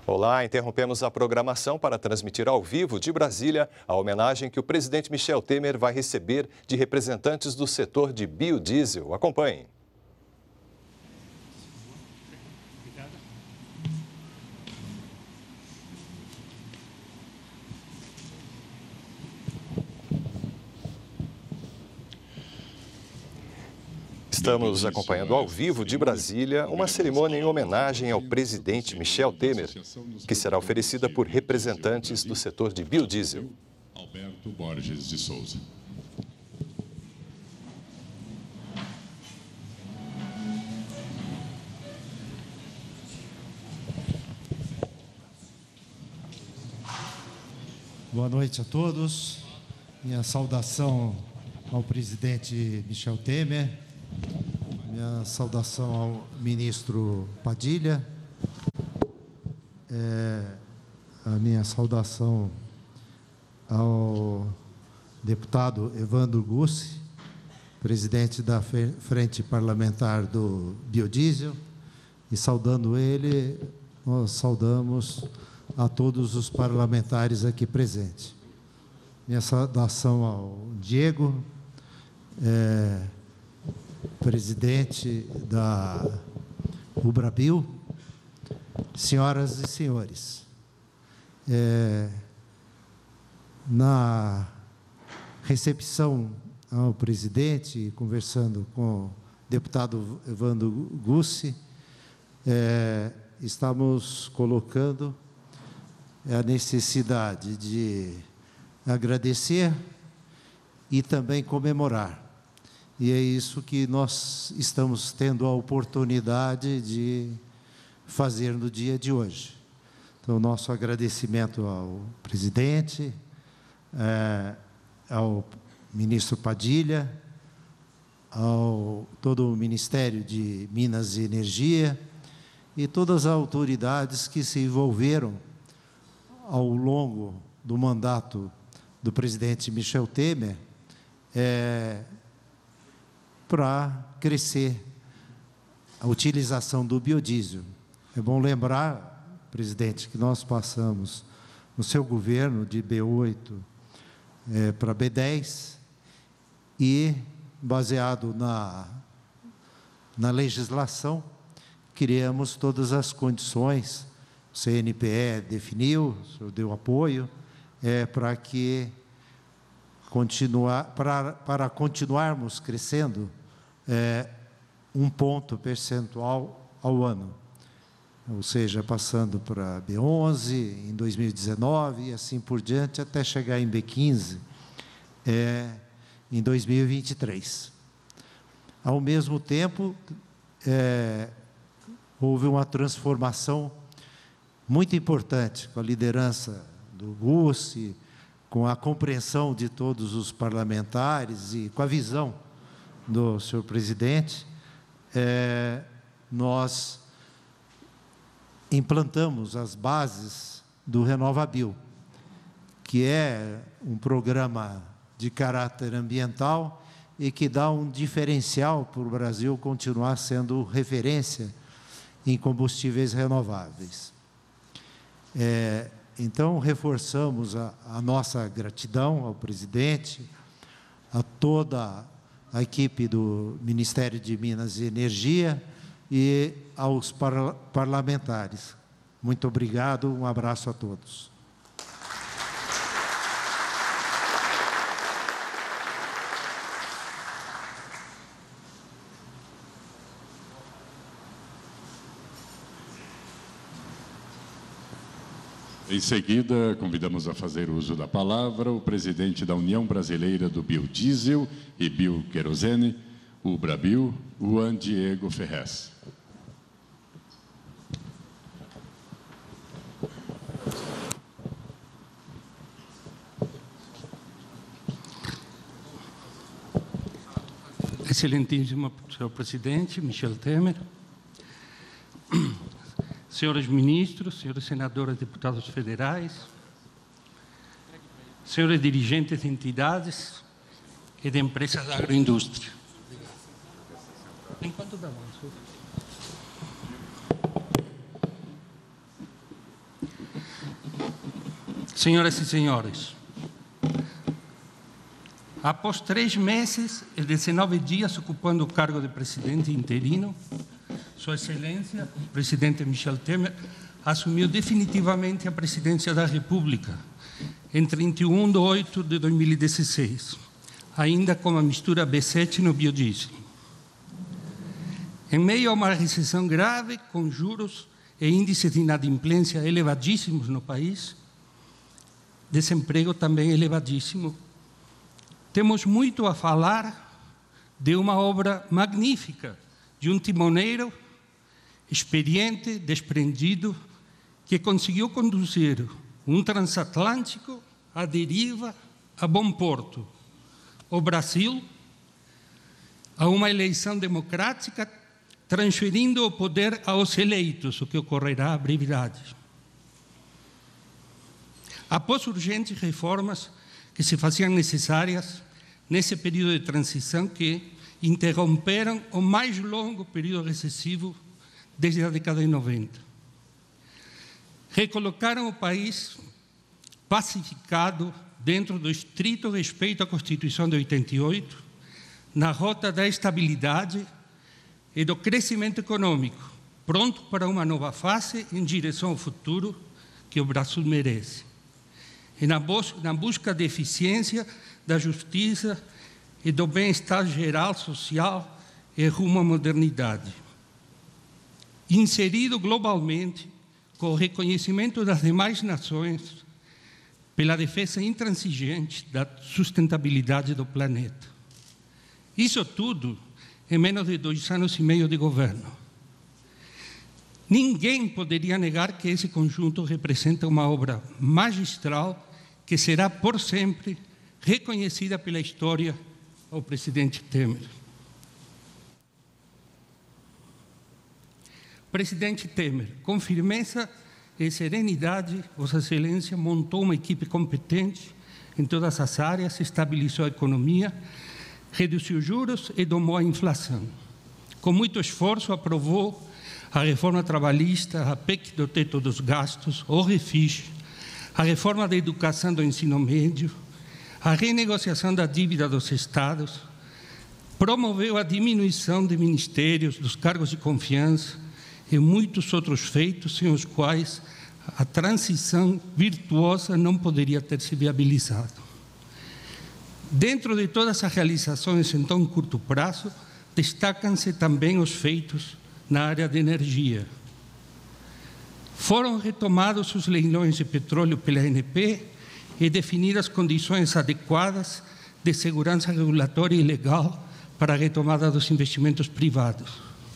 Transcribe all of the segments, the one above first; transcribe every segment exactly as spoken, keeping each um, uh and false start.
Olá, interrompemos a programação para transmitir ao vivo de Brasília a homenagem que o presidente Michel Temer vai receber de representantes do setor de biodiesel. Acompanhem. Estamos acompanhando ao vivo de Brasília uma cerimônia em homenagem ao presidente Michel Temer, que será oferecida por representantes do setor de biodiesel. Alberto Borges de Souza. Boa noite a todos. Minha saudação ao presidente Michel Temer. Minha saudação ao ministro Padilha, é, a minha saudação ao deputado Evandro Gussi, presidente da Frente Parlamentar do Biodiesel, e saudando ele, nós saudamos a todos os parlamentares aqui presentes. Minha saudação ao Diego, é, presidente da Ubrabil, senhoras e senhores, é, na recepção ao presidente, conversando com o deputado Evandro Gussi, é, estamos colocando a necessidade de agradecer e também comemorar. E é isso que nós estamos tendo a oportunidade de fazer no dia de hoje. Então, nosso agradecimento ao presidente, é, ao ministro Padilha, ao todo o Ministério de Minas e Energia e todas as autoridades que se envolveram ao longo do mandato do presidente Michel Temer, é, para crescer a utilização do biodiesel. É bom lembrar, presidente, que nós passamos no seu governo de B oito é, para B dez e, baseado na, na legislação, criamos todas as condições, o C N P E definiu, o senhor deu apoio, é, para que continuar, para, para continuarmos crescendo é, um ponto percentual ao ano, ou seja, passando para B onze em dois mil e dezenove e assim por diante, até chegar em B quinze é, em dois mil e vinte e três. Ao mesmo tempo, é, houve uma transformação muito importante com a liderança do Gussi, com a compreensão de todos os parlamentares e com a visão do senhor presidente, é, nós implantamos as bases do RenovaBio, que é um programa de caráter ambiental e que dá um diferencial para o Brasil continuar sendo referência em combustíveis renováveis. É, então, reforçamos a, a nossa gratidão ao presidente, a toda a equipe do Ministério de Minas e Energia e aos par parlamentares. Muito obrigado, um abraço a todos. Em seguida, convidamos a fazer uso da palavra o presidente da União Brasileira do Biodiesel e Bioquerosene, o Ubrabil, Juan Diego Ferrez. Excelentíssimo senhor presidente Michel Temer, senhores ministros, senhores senadores, deputados federais, senhores dirigentes de entidades e de empresas da agroindústria. Enquanto dá mais. Senhoras e senhores, após três meses e dezenove dias ocupando o cargo de presidente interino, Sua Excelência, o presidente Michel Temer, assumiu definitivamente a presidência da República em trinta e um de oito de dois mil e dezesseis, ainda com a mistura B sete no biodiesel. Em meio a uma recessão grave, com juros e índices de inadimplência elevadíssimos no país, desemprego também elevadíssimo, temos muito a falar de uma obra magnífica, de um timoneiro experiente, desprendido, que conseguiu conduzir um transatlântico à deriva, a bom porto. O Brasil, a uma eleição democrática, transferindo o poder aos eleitos, o que ocorrerá à brevidade. Após urgentes reformas que se faziam necessárias nesse período de transição que interromperam o mais longo período recessivo desde a década de noventa. Recolocaram o país pacificado dentro do estrito respeito à Constituição de oitenta e oito, na rota da estabilidade e do crescimento econômico, pronto para uma nova fase em direção ao futuro que o Brasil merece. E na busca, na busca da eficiência, da justiça e do bem-estar geral, social e rumo à modernidade. Inserido globalmente, com o reconhecimento das demais nações, pela defesa intransigente da sustentabilidade do planeta. Isso tudo em menos de dois anos e meio de governo. Ninguém poderia negar que esse conjunto representa uma obra magistral que será por sempre reconhecida pela história ao presidente Temer. Presidente Temer, com firmeza e serenidade, Vossa Excelência montou uma equipe competente em todas as áreas, estabilizou a economia, reduziu juros e domou a inflação. Com muito esforço, aprovou a reforma trabalhista, a P E C do teto dos gastos, o refis, a reforma da educação do ensino médio, a renegociação da dívida dos estados, promoveu a diminuição de ministérios, dos cargos de confiança e muitos outros feitos sem os quais a transição virtuosa não poderia ter se viabilizado. Dentro de todas as realizações em tão curto prazo, destacam-se também os feitos na área de energia. Foram retomados os leilões de petróleo pela A N P e definidas condições adequadas de segurança regulatória e legal para a retomada dos investimentos privados.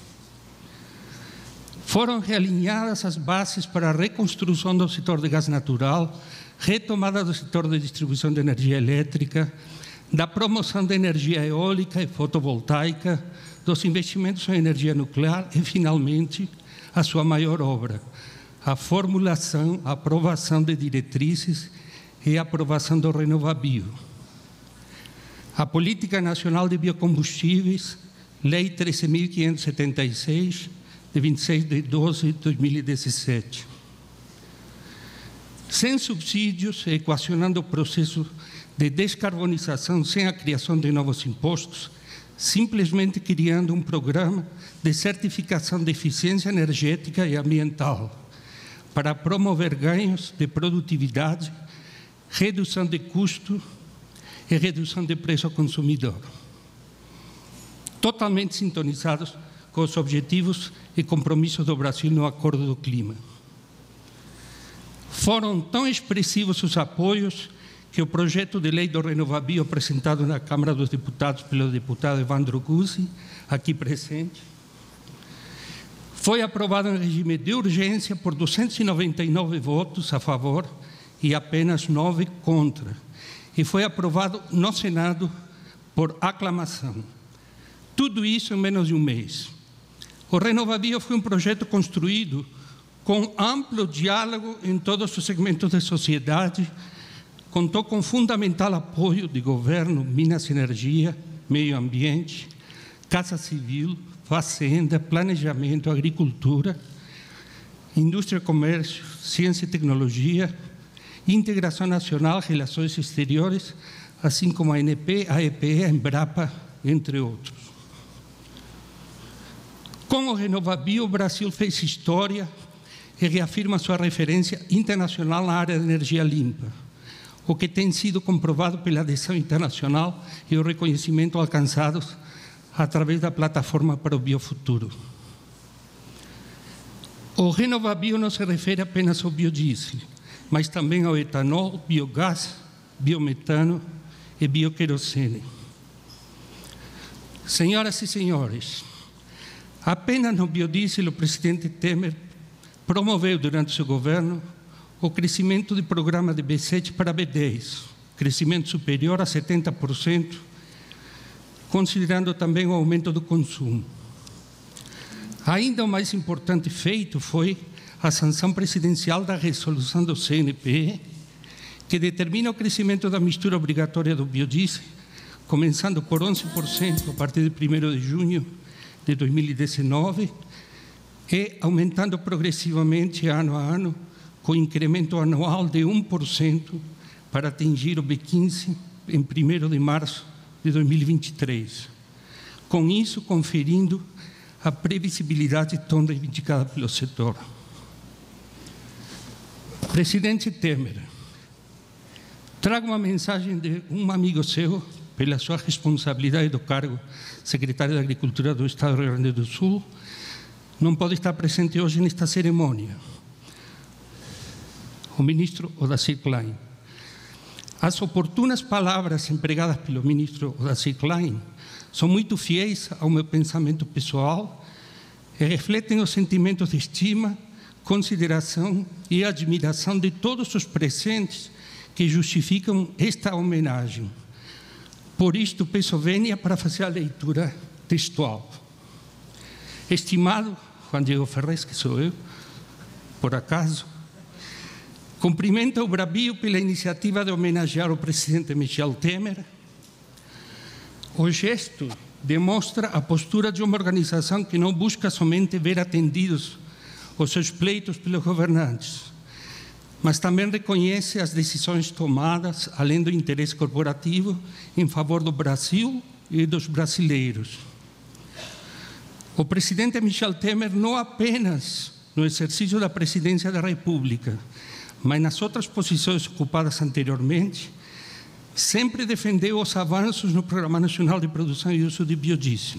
Foram realinhadas as bases para a reconstrução do setor de gás natural, retomada do setor de distribuição de energia elétrica, da promoção da energia eólica e fotovoltaica, dos investimentos em energia nuclear e, finalmente, a sua maior obra, a formulação, a aprovação de diretrizes e a aprovação do Renovabio. A Política Nacional de Biocombustíveis, Lei treze mil quinhentos e setenta e seis, de vinte e seis de doze de dois mil e dezessete. Sem subsídios, equacionando o processo de descarbonização sem a criação de novos impostos, simplesmente criando um programa de certificação de eficiência energética e ambiental para promover ganhos de produtividade, redução de custo e redução de preço ao consumidor. Totalmente sintonizados com os objetivos e compromissos do Brasil no Acordo do Clima. Foram tão expressivos os apoios que o projeto de lei do Renovabio apresentado na Câmara dos Deputados pelo deputado Evandro Guzzi, aqui presente, foi aprovado em regime de urgência por duzentos e noventa e nove votos a favor e apenas nove contra, e foi aprovado no Senado por aclamação. Tudo isso em menos de um mês. O Renovabio foi um projeto construído com amplo diálogo em todos os segmentos da sociedade, contou com fundamental apoio de governo, Minas e Energia, Meio Ambiente, Casa Civil, Fazenda, Planejamento, Agricultura, Indústria e Comércio, Ciência e Tecnologia, Integração Nacional, Relações Exteriores, assim como a A N P, a E P E, a Embrapa, entre outros. Com o RenovaBio, o Brasil fez história e reafirma sua referência internacional na área de energia limpa, o que tem sido comprovado pela adesão internacional e o reconhecimento alcançados através da plataforma para o biofuturo. O RenovaBio não se refere apenas ao biodiesel, mas também ao etanol, biogás, biometano e bioquerosene. Senhoras e senhores, apenas no biodiesel o presidente Temer promoveu durante seu governo o crescimento do programa de B sete para B dez, crescimento superior a setenta por cento, considerando também o aumento do consumo. Ainda o mais importante feito foi a sanção presidencial da resolução do C N P E, que determina o crescimento da mistura obrigatória do biodiesel, começando por onze por cento a partir de primeiro de junho de dois mil e dezenove e aumentando progressivamente ano a ano, com incremento anual de um por cento para atingir o B quinze em primeiro de março de dois mil e vinte e três. Com isso, conferindo a previsibilidade tão reivindicada pelo setor. Presidente Temer, trago uma mensagem de um amigo seu, pela sua responsabilidade do cargo secretário da Agricultura do Estado do Rio Grande do Sul, não pode estar presente hoje nesta cerimônia. O ministro Odacir Klein. As oportunas palavras empregadas pelo ministro Odacir Klein são muito fiéis ao meu pensamento pessoal e refletem os sentimentos de estima, consideração e admiração de todos os presentes que justificam esta homenagem. Por isto, peço vênia para fazer a leitura textual. Estimado Juan Diego Ferrez, que sou eu, por acaso, cumprimento o Brabio pela iniciativa de homenagear o presidente Michel Temer. O gesto demonstra a postura de uma organização que não busca somente ver atendidos os seus pleitos pelos governantes, mas também reconhece as decisões tomadas, além do interesse corporativo, em favor do Brasil e dos brasileiros. O presidente Michel Temer, não apenas no exercício da presidência da República, mas nas outras posições ocupadas anteriormente, sempre defendeu os avanços no Programa Nacional de Produção e Uso de Biodiesel.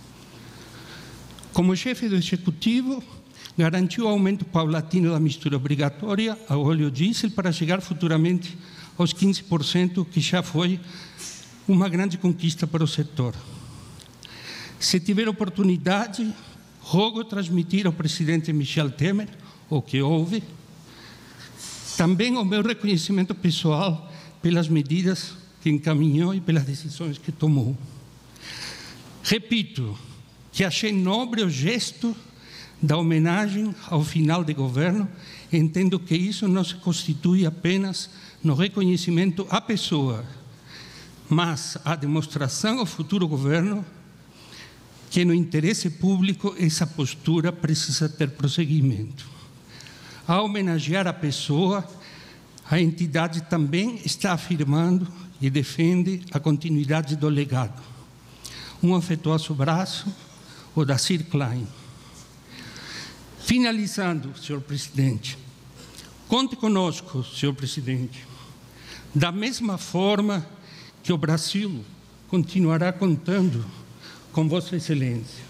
Como chefe do Executivo, garantiu o aumento paulatino da mistura obrigatória ao óleo diesel para chegar futuramente aos quinze por cento, que já foi uma grande conquista para o setor. Se tiver oportunidade, rogo transmitir ao presidente Michel Temer o que houve, também o meu reconhecimento pessoal pelas medidas que encaminhou e pelas decisões que tomou. Repito que achei nobre o gesto da homenagem ao final de governo, entendo que isso não se constitui apenas no reconhecimento à pessoa, mas a demonstração ao futuro governo que no interesse público essa postura precisa ter prosseguimento. Ao homenagear a pessoa, a entidade também está afirmando e defende a continuidade do legado. Um afetuoso abraço, Odacir Klein. Finalizando, senhor presidente, conte conosco, senhor presidente, da mesma forma que o Brasil continuará contando com Vossa Excelência.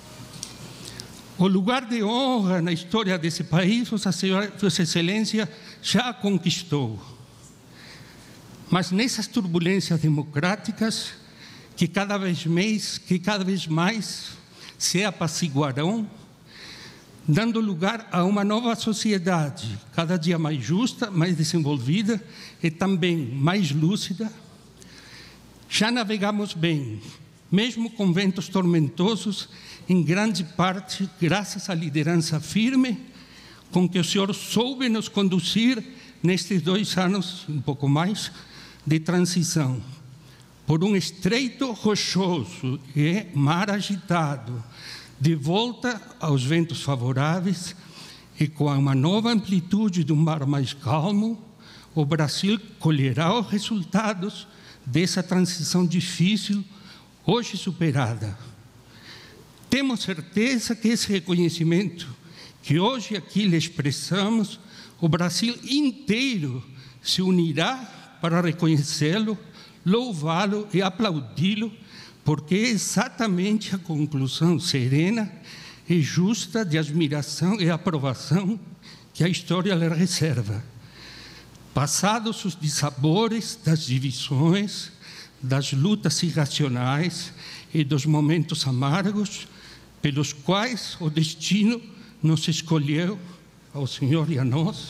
O lugar de honra na história desse país, Vossa Excelência já conquistou. Mas nessas turbulências democráticas, que cada vez mais, que cada vez mais se apaciguarão, dando lugar a uma nova sociedade, cada dia mais justa, mais desenvolvida e também mais lúcida. Já navegamos bem, mesmo com ventos tormentosos, em grande parte graças à liderança firme com que o senhor soube nos conduzir nestes dois anos, um pouco mais, de transição. Por um estreito rochoso e mar agitado, de volta aos ventos favoráveis e com uma nova amplitude de um mar mais calmo, o Brasil colherá os resultados dessa transição difícil, hoje superada. Temos certeza que esse reconhecimento que hoje aqui lhe expressamos, o Brasil inteiro se unirá para reconhecê-lo, louvá-lo e aplaudi-lo, porque é exatamente a conclusão serena e justa de admiração e aprovação que a história lhe reserva. Passados os dissabores das divisões, das lutas irracionais e dos momentos amargos, pelos quais o destino nos escolheu, ao Senhor e a nós,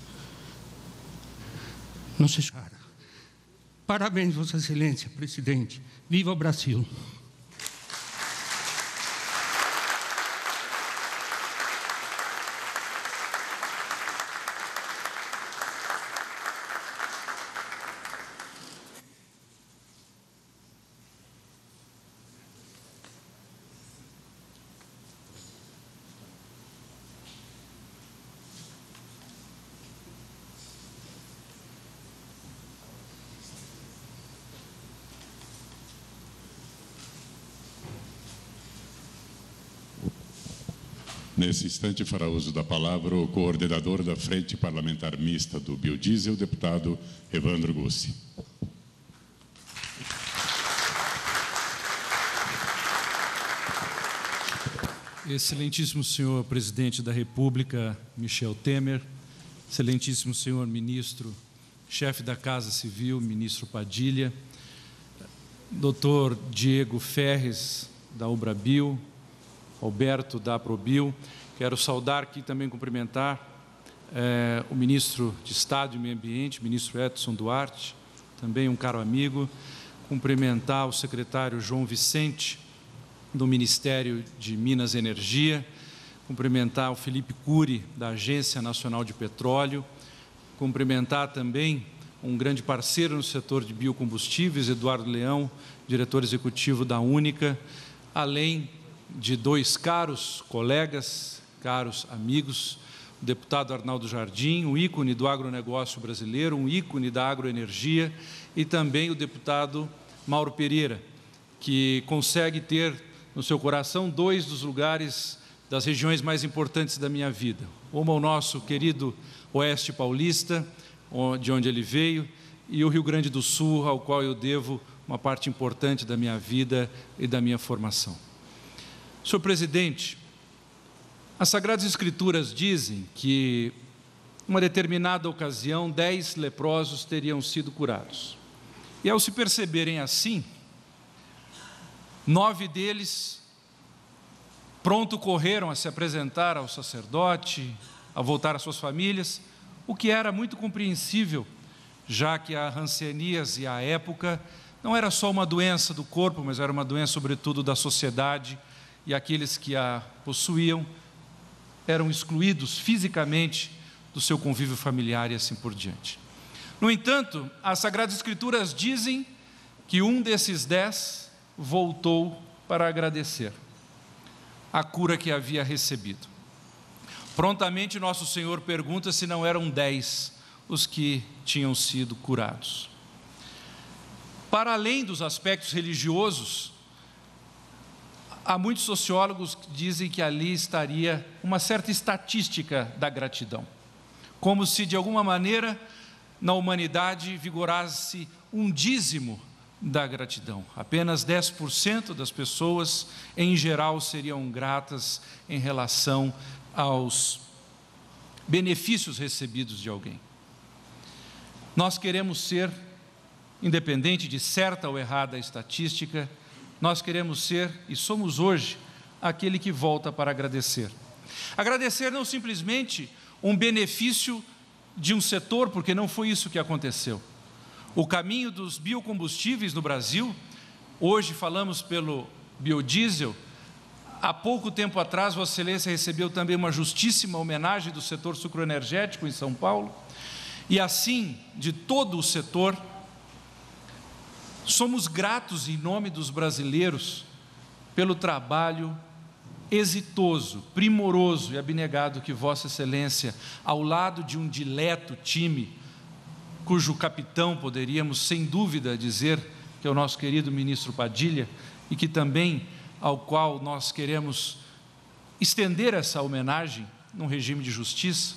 nos escolheu. Parabéns, Vossa Excelência, Presidente. Viva o Brasil! Nesse instante, fará uso da palavra o coordenador da Frente Parlamentar Mista do Biodiesel, deputado Evandro Gussi. Excelentíssimo senhor Presidente da República, Michel Temer, excelentíssimo senhor Ministro, chefe da Casa Civil, Ministro Padilha, doutor Diego Ferres, da Ubrabil, Alberto, da Aprobil. Quero saudar aqui também cumprimentar eh, o Ministro de Estado e Meio Ambiente, Ministro Edson Duarte, também um caro amigo, cumprimentar o secretário João Vicente, do Ministério de Minas e Energia, cumprimentar o Felipe Cury, da Agência Nacional de Petróleo, cumprimentar também um grande parceiro no setor de biocombustíveis, Eduardo Leão, diretor executivo da Única, além de dois caros colegas, caros amigos, o deputado Arnaldo Jardim, um ícone do agronegócio brasileiro, um ícone da agroenergia, e também o deputado Mauro Pereira, que consegue ter no seu coração dois dos lugares das regiões mais importantes da minha vida. Uma o nosso querido Oeste Paulista, de onde ele veio, e o Rio Grande do Sul, ao qual eu devo uma parte importante da minha vida e da minha formação. Senhor Presidente, as Sagradas Escrituras dizem que, em uma determinada ocasião, dez leprosos teriam sido curados. E, ao se perceberem assim, nove deles pronto correram a se apresentar ao sacerdote, a voltar às suas famílias, o que era muito compreensível, já que a hanseníase, à época, não era só uma doença do corpo, mas era uma doença, sobretudo, da sociedade, e aqueles que a possuíam eram excluídos fisicamente do seu convívio familiar e assim por diante. No entanto, as Sagradas Escrituras dizem que um desses dez voltou para agradecer a cura que havia recebido. Prontamente, nosso Senhor pergunta se não eram dez os que tinham sido curados. Para além dos aspectos religiosos, há muitos sociólogos que dizem que ali estaria uma certa estatística da gratidão, como se de alguma maneira na humanidade vigorasse um dízimo da gratidão. Apenas dez por cento das pessoas, em geral, seriam gratas em relação aos benefícios recebidos de alguém. Nós queremos ser, independente de certa ou errada estatística, nós queremos ser, e somos hoje, aquele que volta para agradecer. Agradecer não simplesmente um benefício de um setor, porque não foi isso que aconteceu. O caminho dos biocombustíveis no Brasil, hoje falamos pelo biodiesel, há pouco tempo atrás, Vossa Excelência recebeu também uma justíssima homenagem do setor sucroenergético em São Paulo, e assim, de todo o setor. Somos gratos em nome dos brasileiros pelo trabalho exitoso, primoroso e abnegado que Vossa Excelência, ao lado de um dileto time cujo capitão poderíamos, sem dúvida, dizer que é o nosso querido ministro Padilha, e que também ao qual nós queremos estender essa homenagem num regime de justiça.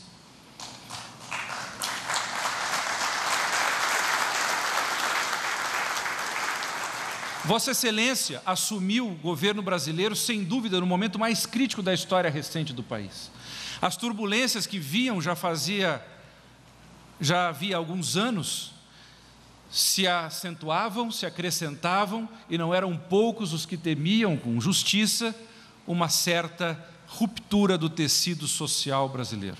Vossa Excelência assumiu o governo brasileiro, sem dúvida, no momento mais crítico da história recente do país. As turbulências que vinham já fazia, já havia alguns anos, se acentuavam, se acrescentavam, e não eram poucos os que temiam, com justiça, uma certa ruptura do tecido social brasileiro.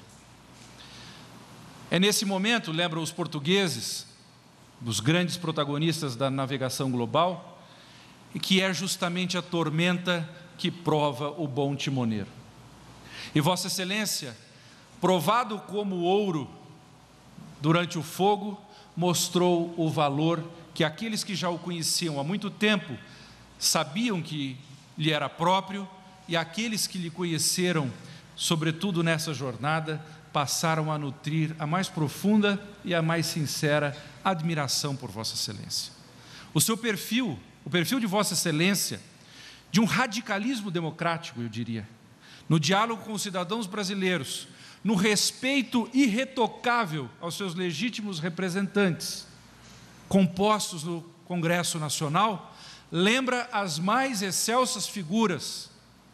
É nesse momento, lembram os portugueses, dos grandes protagonistas da navegação global, e que é justamente a tormenta que prova o bom timoneiro. E Vossa Excelência, provado como ouro durante o fogo, mostrou o valor que aqueles que já o conheciam há muito tempo sabiam que lhe era próprio, e aqueles que lhe conheceram, sobretudo nessa jornada, passaram a nutrir a mais profunda e a mais sincera admiração por Vossa Excelência. O seu perfil, o perfil de Vossa Excelência, de um radicalismo democrático, eu diria, no diálogo com os cidadãos brasileiros, no respeito irretocável aos seus legítimos representantes, compostos no Congresso Nacional, lembra as mais excelsas figuras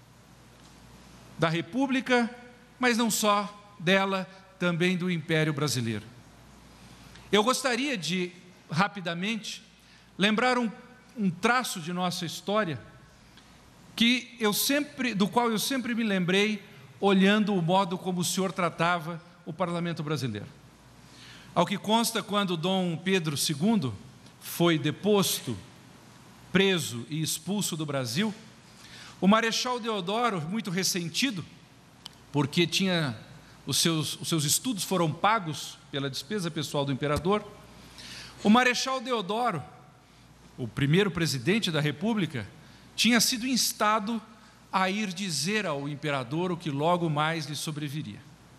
da República, mas não só dela, também do Império Brasileiro. Eu gostaria de, rapidamente, lembrar um, um traço de nossa história, que eu sempre, do qual eu sempre me lembrei, olhando o modo como o senhor tratava o parlamento brasileiro. Ao que consta, quando Dom Pedro segundo foi deposto, preso e expulso do Brasil, o Marechal Deodoro, muito ressentido, porque tinha os seus, os seus estudos foram pagos pela despesa pessoal do imperador, o Marechal Deodoro, o primeiro presidente da República, tinha sido instado a ir dizer ao imperador o que logo mais lhe sobreviria.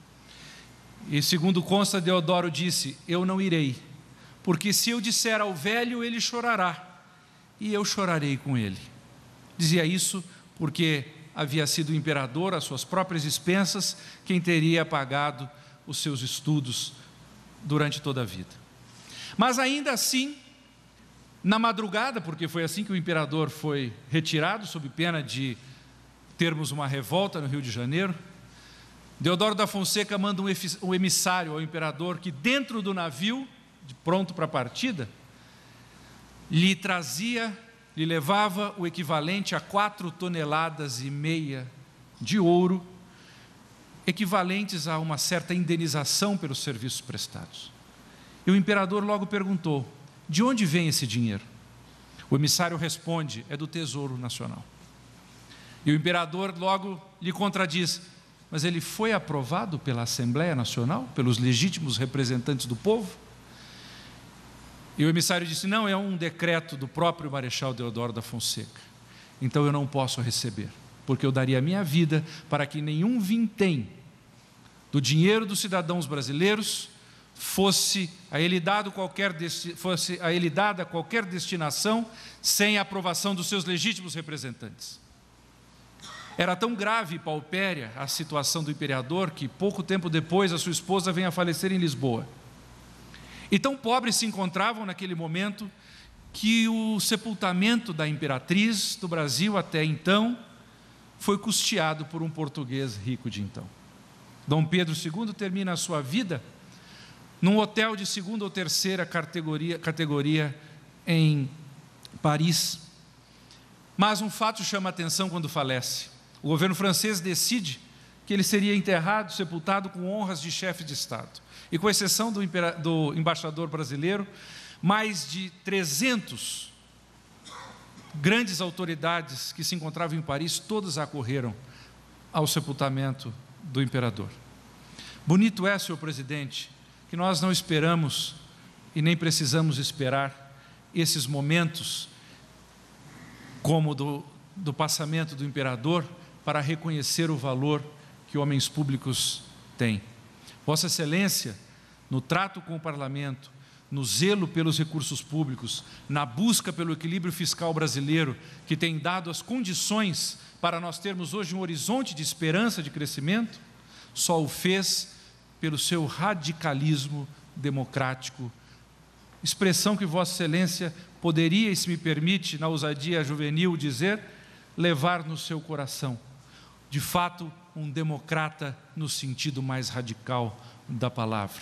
E segundo consta, Deodoro disse: eu não irei, porque se eu disser ao velho, ele chorará, e eu chorarei com ele. Dizia isso porque havia sido o imperador, às suas próprias expensas, quem teria pagado os seus estudos durante toda a vida. Mas ainda assim, na madrugada, porque foi assim que o imperador foi retirado, sob pena de termos uma revolta no Rio de Janeiro, Deodoro da Fonseca manda um emissário ao imperador que, dentro do navio, de pronto para a partida, lhe trazia, lhe levava o equivalente a quatro toneladas e meia de ouro, equivalentes a uma certa indenização pelos serviços prestados. E o imperador logo perguntou: de onde vem esse dinheiro? O emissário responde: é do Tesouro Nacional. E o imperador logo lhe contradiz: mas ele foi aprovado pela Assembleia Nacional, pelos legítimos representantes do povo? E o emissário disse: não, é um decreto do próprio Marechal Deodoro da Fonseca. Então eu não posso receber, porque eu daria a minha vida para que nenhum vintém do dinheiro dos cidadãos brasileiros fosse a ele dado qualquer fosse a ele dada qualquer destinação sem a aprovação dos seus legítimos representantes. Era tão grave e paupéria a situação do imperador que pouco tempo depois a sua esposa vem a falecer em Lisboa. E tão pobres se encontravam naquele momento que o sepultamento da imperatriz do Brasil até então foi custeado por um português rico de então. Dom Pedro segundo termina a sua vida num hotel de segunda ou terceira categoria, categoria em Paris. Mas um fato chama a atenção quando falece. O governo francês decide que ele seria enterrado, sepultado com honras de chefe de Estado. E com exceção do, do embaixador brasileiro, mais de trezentas grandes autoridades que se encontravam em Paris, todas acorreram ao sepultamento do imperador. Bonito é, senhor presidente, que nós não esperamos e nem precisamos esperar esses momentos como do, do passamento do imperador para reconhecer o valor que homens públicos têm. Vossa Excelência, no trato com o parlamento, no zelo pelos recursos públicos, na busca pelo equilíbrio fiscal brasileiro, que tem dado as condições para nós termos hoje um horizonte de esperança de crescimento, só o fez pelo seu radicalismo democrático, expressão que Vossa Excelência poderia, e se me permite, na ousadia juvenil dizer, levar no seu coração. De fato, um democrata no sentido mais radical da palavra.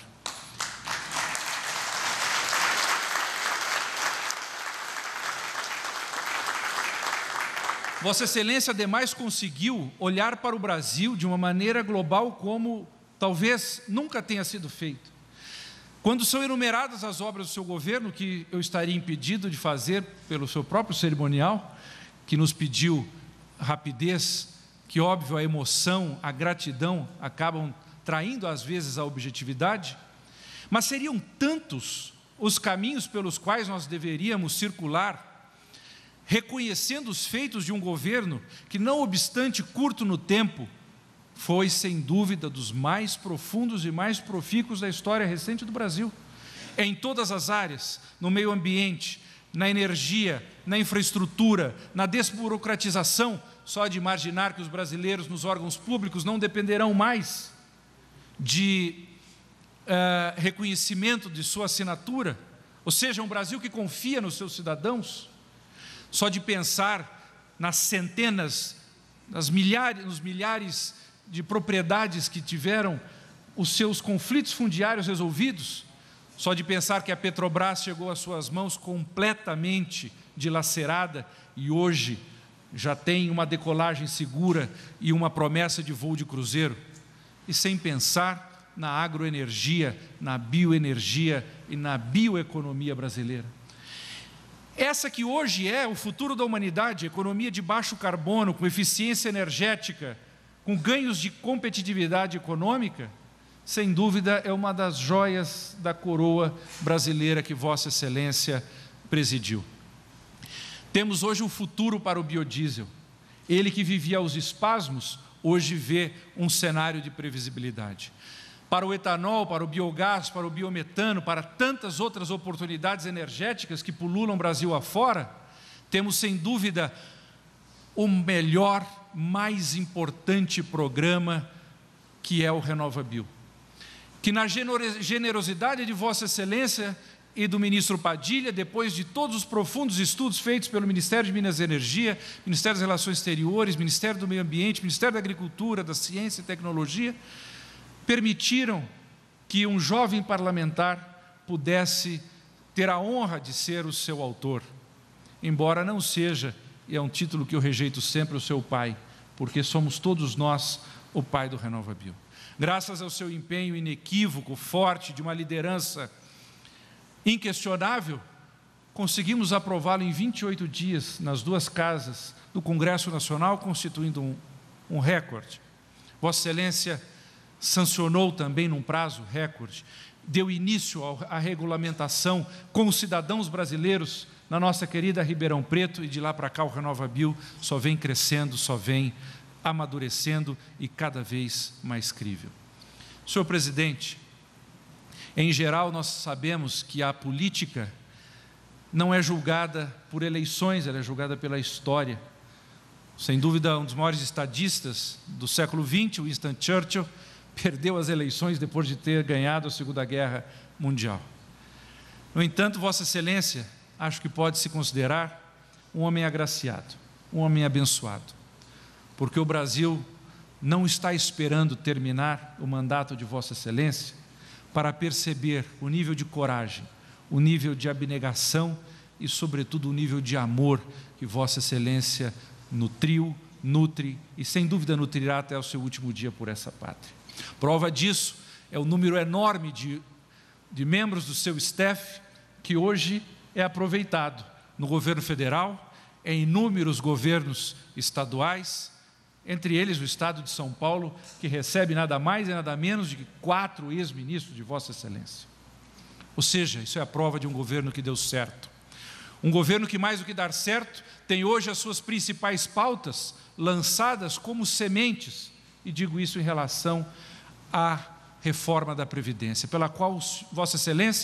Vossa Excelência, ademais, conseguiu olhar para o Brasil de uma maneira global como talvez nunca tenha sido feito. Quando são enumeradas as obras do seu governo, que eu estaria impedido de fazer pelo seu próprio cerimonial, que nos pediu rapidez, que óbvio a emoção, a gratidão acabam traindo às vezes a objetividade, mas seriam tantos os caminhos pelos quais nós deveríamos circular, reconhecendo os feitos de um governo que, não obstante curto no tempo, foi, sem dúvida, dos mais profundos e mais profícuos da história recente do Brasil. É em todas as áreas, no meio ambiente, na energia, na infraestrutura, na desburocratização, só de imaginar que os brasileiros nos órgãos públicos não dependerão mais de uh, reconhecimento de sua assinatura, ou seja, um Brasil que confia nos seus cidadãos. Só de pensar nas centenas, nas milhares, nos milhares de propriedades que tiveram os seus conflitos fundiários resolvidos, só de pensar que a Petrobras chegou às suas mãos completamente dilacerada e hoje já tem uma decolagem segura e uma promessa de voo de cruzeiro, e sem pensar na agroenergia, na bioenergia e na bioeconomia brasileira. Essa que hoje é o futuro da humanidade, economia de baixo carbono, com eficiência energética, com ganhos de competitividade econômica, sem dúvida é uma das joias da coroa brasileira que Vossa Excelência presidiu. Temos hoje um futuro para o biodiesel. Ele que vivia aos espasmos, hoje vê um cenário de previsibilidade. Para o etanol, para o biogás, para o biometano, para tantas outras oportunidades energéticas que pululam o Brasil afora, temos sem dúvida o melhor, mais importante programa, que é o RenovaBio, que na generosidade de Vossa Excelência e do ministro Padilha, depois de todos os profundos estudos feitos pelo Ministério de Minas e Energia, Ministério das Relações Exteriores, Ministério do Meio Ambiente, Ministério da Agricultura, da Ciência e Tecnologia, permitiram que um jovem parlamentar pudesse ter a honra de ser o seu autor, embora não seja, e é um título que eu rejeito sempre, o seu pai, porque somos todos nós o pai do RenovaBio. Graças ao seu empenho inequívoco, forte, de uma liderança inquestionável, conseguimos aprová-lo em vinte e oito dias nas duas casas do Congresso Nacional, constituindo um, um recorde. Vossa Excelência sancionou também num prazo recorde, deu início à regulamentação com os cidadãos brasileiros na nossa querida Ribeirão Preto, e de lá para cá o RenovaBio só vem crescendo, só vem amadurecendo e cada vez mais crível. Senhor presidente, em geral nós sabemos que a política não é julgada por eleições, ela é julgada pela história. Sem dúvida, um dos maiores estadistas do século vinte, Winston Churchill, perdeu as eleições depois de ter ganhado a Segunda Guerra Mundial. No entanto, Vossa Excelência, acho que pode se considerar um homem agraciado, um homem abençoado, porque o Brasil não está esperando terminar o mandato de Vossa Excelência para perceber o nível de coragem, o nível de abnegação e, sobretudo, o nível de amor que Vossa Excelência nutriu, nutre e, sem dúvida, nutrirá até o seu último dia por essa pátria. Prova disso é o número enorme de, de membros do seu staff que hoje é aproveitado no governo federal, em inúmeros governos estaduais, entre eles o estado de São Paulo, que recebe nada mais e nada menos de quatro ex-ministros de Vossa Excelência. Ou seja, isso é a prova de um governo que deu certo. Um governo que, mais do que dar certo, tem hoje as suas principais pautas lançadas como sementes, e digo isso em relação à reforma da Previdência, pela qual Vossa Excelência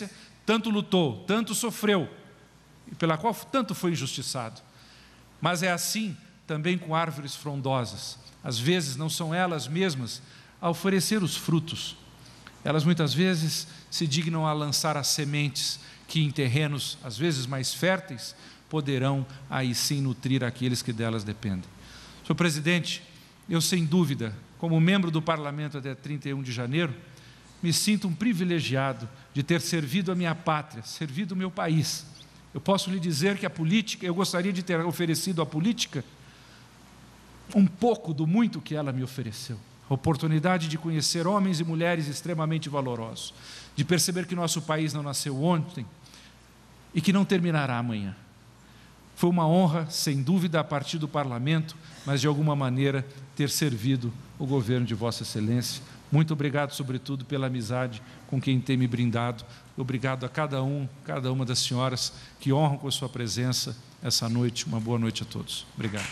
tanto lutou, tanto sofreu, e pela qual tanto foi injustiçado. Mas é assim também com árvores frondosas. Às vezes não são elas mesmas a oferecer os frutos. Elas muitas vezes se dignam a lançar as sementes que em terrenos, às vezes mais férteis, poderão aí sim nutrir aqueles que delas dependem. Senhor presidente, eu sem dúvida, como membro do Parlamento até trinta e um de janeiro, me sinto um privilegiado de ter servido a minha pátria, servido o meu país. Eu posso lhe dizer que a política, eu gostaria de ter oferecido à política um pouco do muito que ela me ofereceu. A oportunidade de conhecer homens e mulheres extremamente valorosos, de perceber que nosso país não nasceu ontem e que não terminará amanhã. Foi uma honra, sem dúvida, a partir do Parlamento, mas de alguma maneira ter servido o governo de Vossa Excelência. Muito obrigado, sobretudo, pela amizade com quem tem me brindado. Obrigado a cada um, cada uma das senhoras que honram com a sua presença essa noite. Uma boa noite a todos. Obrigado.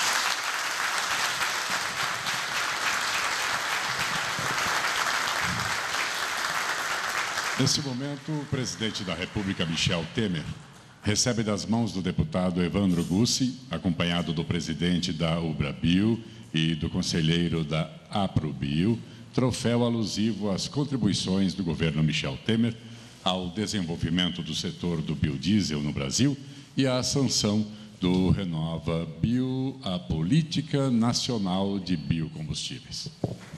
Nesse momento, o presidente da República, Michel Temer, recebe das mãos do deputado Evandro Gussi, acompanhado do presidente da Ubrabio e do conselheiro da Aprobio, troféu alusivo às contribuições do governo Michel Temer ao desenvolvimento do setor do biodiesel no Brasil e à sanção do Renova Bio, a Política Nacional de Biocombustíveis.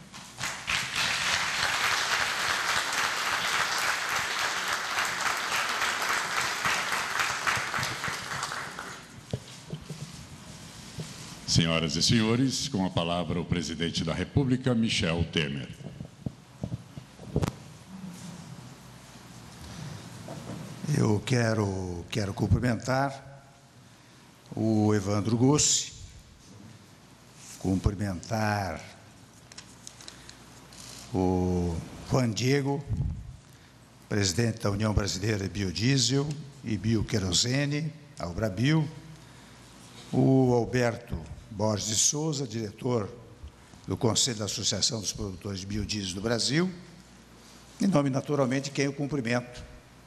Senhoras e senhores, com a palavra o presidente da República, Michel Temer. Eu quero, quero cumprimentar o Evandro Gussi, cumprimentar o Juan Diego, presidente da União Brasileira de Biodiesel e Bioquerosene, a Ubrabio, o Alberto Borges de Souza, diretor do Conselho da Associação dos Produtores de Biodiesel do Brasil, em nome, naturalmente, de quem eu cumprimento,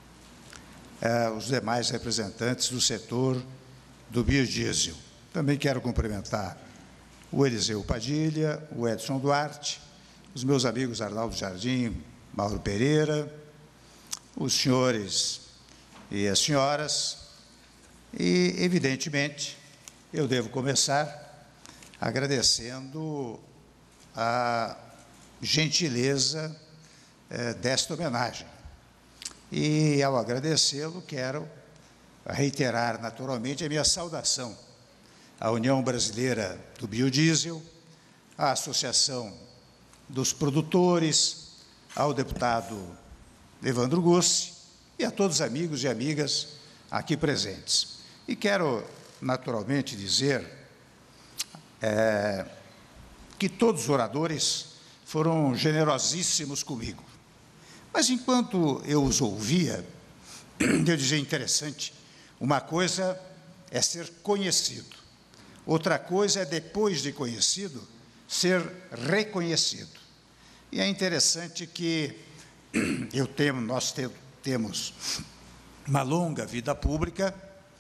eh, os demais representantes do setor do biodiesel. Também quero cumprimentar o Eliseu Padilha, o Edson Duarte, os meus amigos Arnaldo Jardim, Mauro Pereira, os senhores e as senhoras, e, evidentemente, eu devo começar agradecendo a gentileza eh, desta homenagem. E, ao agradecê-lo, quero reiterar, naturalmente, a minha saudação à União Brasileira do Biodiesel, à Associação dos Produtores, ao deputado Evandro Gussi e a todos os amigos e amigas aqui presentes. E quero, naturalmente, dizer é, que todos os oradores foram generosíssimos comigo. Mas, enquanto eu os ouvia, eu dizia, interessante, uma coisa é ser conhecido, outra coisa é, depois de conhecido, ser reconhecido. E é interessante que eu tenho, nós te, temos uma longa vida pública,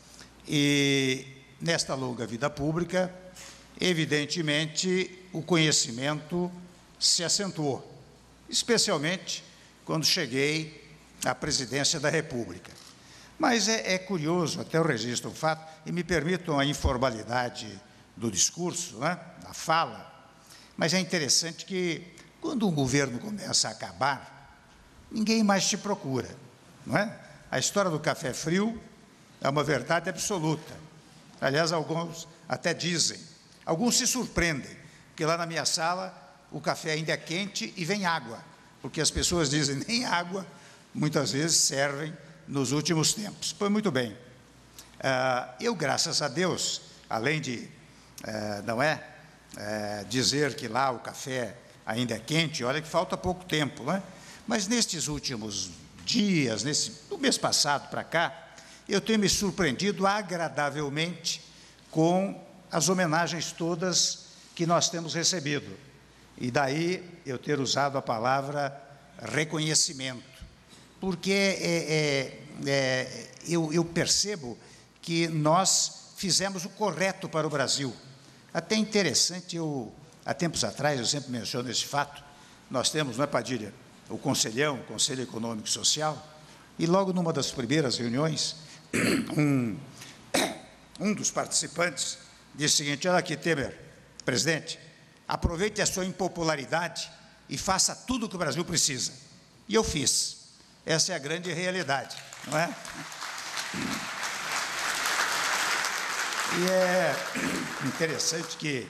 e nesta longa vida pública, evidentemente, o conhecimento se acentuou, especialmente quando cheguei à presidência da República. Mas é, é curioso, até eu registro o fato, e me permitam a informalidade do discurso, né, da fala, mas é interessante que, quando um governo começa a acabar, ninguém mais te procura, não é? A história do café frio é uma verdade absoluta. Aliás, alguns até dizem, alguns se surpreendem, porque lá na minha sala o café ainda é quente e vem água, porque as pessoas dizem, nem água, muitas vezes servem nos últimos tempos. Pois muito bem, uh, eu, graças a Deus, além de, uh, não é, uh, dizer que lá o café ainda é quente, olha que falta pouco tempo, não é? Mas nestes últimos dias, nesse, do mês passado para cá, eu tenho me surpreendido agradavelmente com as homenagens todas que nós temos recebido. E daí eu ter usado a palavra reconhecimento, porque é, é, é, eu, eu percebo que nós fizemos o correto para o Brasil. Até interessante, eu, há tempos atrás, eu sempre menciono esse fato, nós temos, não é, Padilha, o Conselhão, o Conselho Econômico e Social, e logo numa das primeiras reuniões, um, um dos participantes disse o seguinte: olha aqui, Temer, presidente, aproveite a sua impopularidade e faça tudo o que o Brasil precisa. E eu fiz. Essa é a grande realidade, não é? E é interessante que,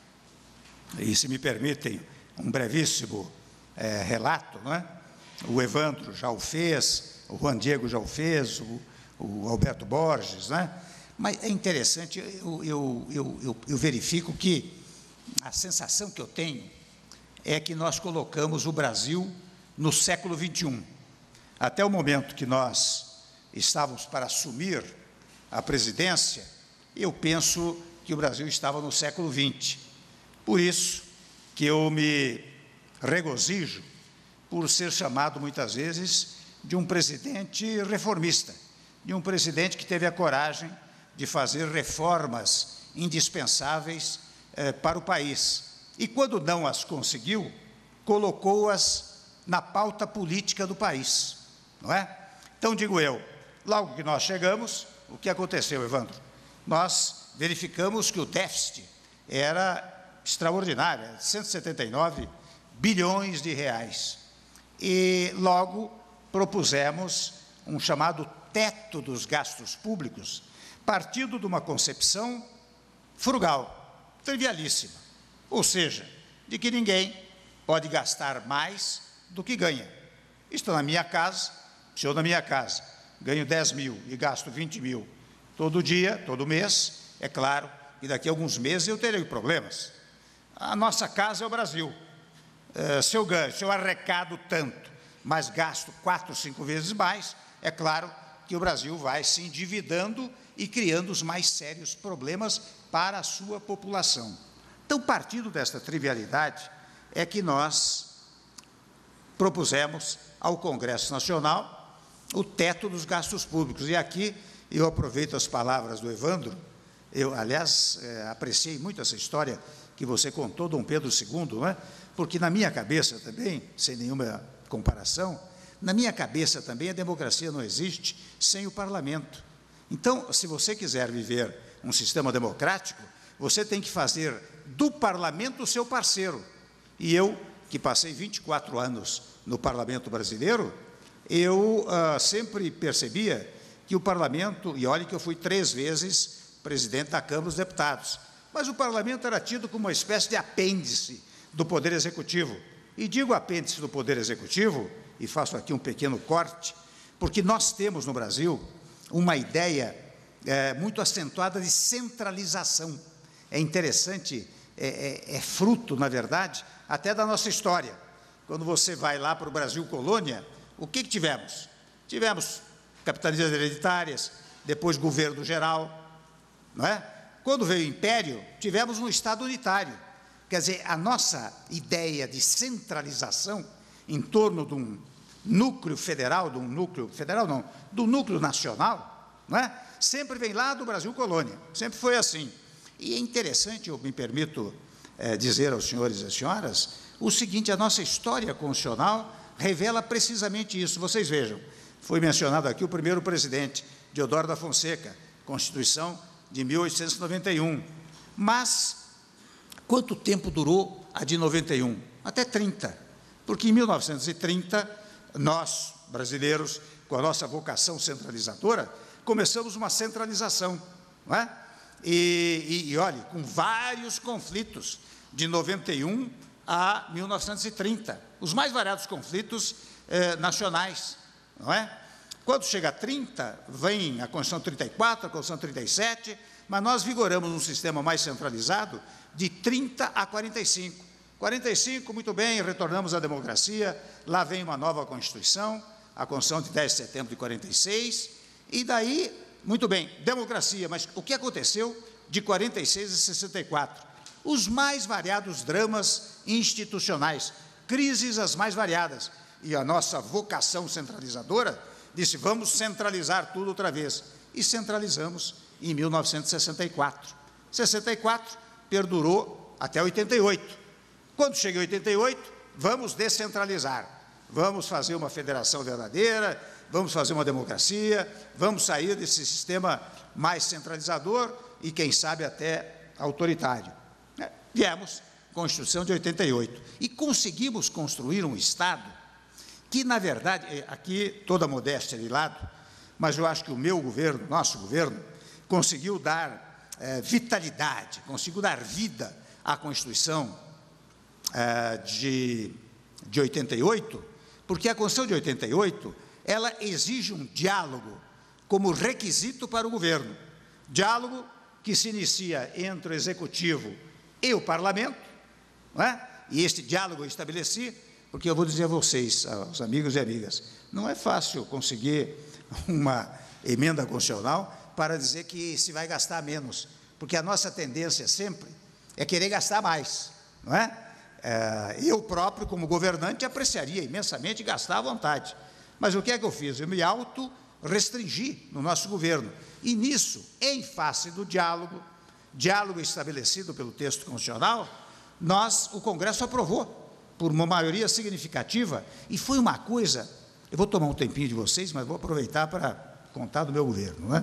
e se me permitem um brevíssimo é, relato, não é? O Evandro já o fez, o Juan Diego já o fez, o, o Alberto Borges, né? Mas é interessante, eu, eu, eu, eu, eu verifico que a sensação que eu tenho é que nós colocamos o Brasil no século vinte e um. Até o momento que nós estávamos para assumir a presidência, eu penso que o Brasil estava no século vinte. Por isso que eu me regozijo por ser chamado muitas vezes de um presidente reformista, de um presidente que teve a coragem de fazer reformas indispensáveis eh, para o país. E quando não as conseguiu, colocou-as na pauta política do país, não é? Então, digo eu, logo que nós chegamos, o que aconteceu, Evandro? Nós verificamos que o déficit era extraordinário, cento e setenta e nove bilhões de reais. E logo propusemos um chamado teto dos gastos públicos, partindo de uma concepção frugal, trivialíssima, ou seja, de que ninguém pode gastar mais do que ganha. Estou na minha casa, se eu na minha casa ganho dez mil e gasto vinte mil todo dia, todo mês, é claro que daqui a alguns meses eu terei problemas. A nossa casa é o Brasil. Uh, se eu ganho, se eu arrecado tanto, mas gasto quatro, cinco vezes mais, é claro que o Brasil vai se endividando e criando os mais sérios problemas para a sua população. Então, partindo desta trivialidade, é que nós propusemos ao Congresso Nacional o teto dos gastos públicos. E aqui eu aproveito as palavras do Evandro. Eu, aliás, é, apreciei muito essa história que você contou, Dom Pedro segundo, não é? Porque na minha cabeça também, sem nenhuma comparação, na minha cabeça também a democracia não existe sem o parlamento. Então, se você quiser viver um sistema democrático, você tem que fazer do parlamento o seu parceiro. E eu, que passei vinte e quatro anos no parlamento brasileiro, eu uh, sempre percebia que o parlamento, e olhe que eu fui três vezes presidente da Câmara dos Deputados, mas o parlamento era tido como uma espécie de apêndice do Poder Executivo. E digo apêndice do Poder Executivo, e faço aqui um pequeno corte, porque nós temos no Brasil uma ideia é, muito acentuada de centralização. É interessante, é, é, é fruto, na verdade, até da nossa história. Quando você vai lá para o Brasil colônia, o que, que tivemos? Tivemos capitanias hereditárias, depois governo geral, não é? Quando veio o Império, tivemos um Estado unitário. Quer dizer, a nossa ideia de centralização em torno de um núcleo federal, de um núcleo federal não, do núcleo nacional, não é? Sempre vem lá do Brasil colônia, sempre foi assim. E é interessante, eu me permito é, dizer aos senhores e às senhoras, o seguinte: a nossa história constitucional revela precisamente isso. Vocês vejam, foi mencionado aqui o primeiro presidente, Deodoro da Fonseca, Constituição de mil oitocentos e noventa e um. Mas quanto tempo durou a de noventa e um? Até trinta. Porque em mil novecentos e trinta, nós, brasileiros, com a nossa vocação centralizadora, começamos uma centralização, não é? E, e, e olhe, com vários conflitos, de noventa e um a mil novecentos e trinta, os mais variados conflitos eh, nacionais, não é? Quando chega a trinta, vem a Constituição trinta e quatro, a Constituição trinta e sete, mas nós vigoramos um sistema mais centralizado de trinta a quarenta e cinco. quarenta e cinco, muito bem, retornamos à democracia, lá vem uma nova Constituição, a Constituição de dez de setembro de quarenta e seis, e daí, muito bem, democracia, mas o que aconteceu de quarenta e seis a sessenta e quatro? Os mais variados dramas institucionais, crises as mais variadas. e a nossa vocação centralizadora, disse, vamos centralizar tudo outra vez. E centralizamos em mil novecentos e sessenta e quatro. sessenta e quatro perdurou até oitenta e oito. Quando cheguei em oitenta e oito, vamos descentralizar. Vamos fazer uma federação verdadeira, vamos fazer uma democracia, vamos sair desse sistema mais centralizador e, quem sabe, até autoritário. É, viemos, Constituição de oitenta e oito, e conseguimos construir um Estado que, na verdade, aqui toda a modéstia de lado, mas eu acho que o meu governo, nosso governo, conseguiu dar é, vitalidade, conseguiu dar vida à Constituição é, de, de oitenta e oito, porque a Constituição de oitenta e oito, ela exige um diálogo como requisito para o governo. Diálogo que se inicia entre o Executivo e o Parlamento, não é? E este diálogo eu estabeleci, porque eu vou dizer a vocês, aos amigos e amigas, não é fácil conseguir uma emenda constitucional para dizer que se vai gastar menos, porque a nossa tendência sempre é querer gastar mais, não é? É, eu próprio, como governante, apreciaria imensamente gastar à vontade. Mas o que é que eu fiz? Eu me auto-restringi no nosso governo. E nisso, em face do diálogo, diálogo estabelecido pelo texto constitucional, nós, o Congresso aprovou por uma maioria significativa, e foi uma coisa, eu vou tomar um tempinho de vocês, mas vou aproveitar para contar do meu governo, não é?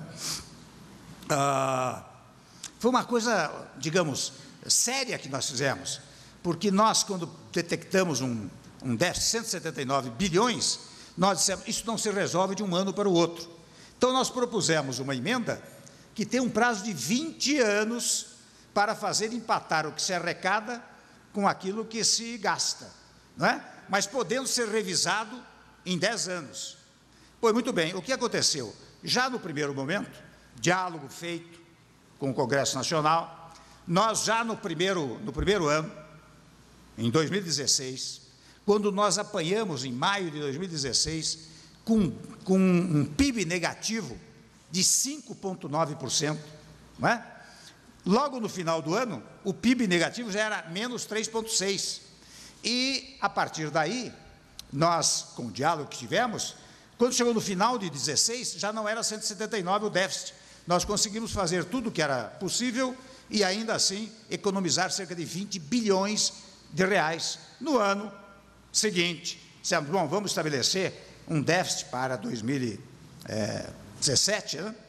Ah, foi uma coisa, digamos, séria que nós fizemos, porque nós, quando detectamos um, um déficit de cento e setenta e nove bilhões, nós dissemos, isso não se resolve de um ano para o outro. Então, nós propusemos uma emenda que tem um prazo de vinte anos para fazer empatar o que se arrecada com aquilo que se gasta, não é? Mas podendo ser revisado em dez anos. Pois, muito bem, o que aconteceu? Já no primeiro momento, diálogo feito com o Congresso Nacional, nós já no primeiro, no primeiro ano, em dois mil e dezesseis, quando nós apanhamos em maio de dois mil e dezesseis, com, com um P I B negativo de cinco vírgula nove por cento, não é? Logo no final do ano, o P I B negativo já era menos três vírgula seis por cento. E, a partir daí, nós, com o diálogo que tivemos, quando chegou no final de dezesseis, já não era cento e setenta e nove o déficit. Nós conseguimos fazer tudo o que era possível e, ainda assim, economizar cerca de vinte bilhões de reais no ano seguinte. Dissemos, bom, vamos estabelecer um déficit para dois mil e dezessete, né?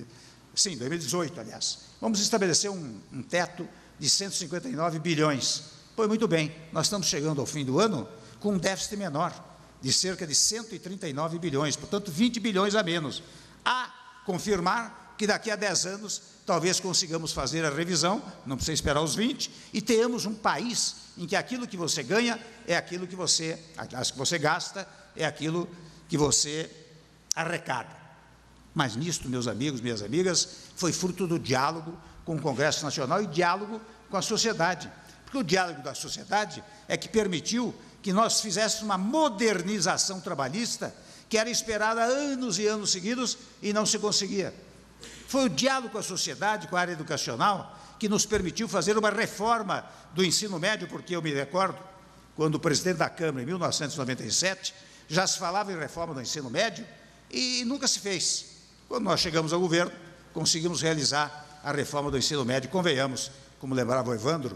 Sim, dois mil e dezoito, aliás. Vamos estabelecer um, um teto de cento e cinquenta e nove bilhões. Pois muito bem, nós estamos chegando ao fim do ano com um déficit menor, de cerca de cento e trinta e nove bilhões, portanto, vinte bilhões a menos. A confirmar que daqui a dez anos, talvez consigamos fazer a revisão, não precisa esperar os vinte, e tenhamos um país em que aquilo que você ganha é aquilo que você, aliás, que você gasta, é aquilo que você arrecada. Mas nisto, meus amigos, minhas amigas, foi fruto do diálogo com o Congresso Nacional e diálogo com a sociedade. Porque o diálogo da sociedade é que permitiu que nós fizéssemos uma modernização trabalhista que era esperada há anos e anos seguidos e não se conseguia. Foi o diálogo com a sociedade, com a área educacional, que nos permitiu fazer uma reforma do ensino médio, porque eu me recordo, quando o presidente da Câmara, em mil novecentos e noventa e sete, já se falava em reforma do ensino médio e nunca se fez. Quando nós chegamos ao governo, conseguimos realizar a reforma do ensino médio. Convenhamos, como lembrava o Evandro,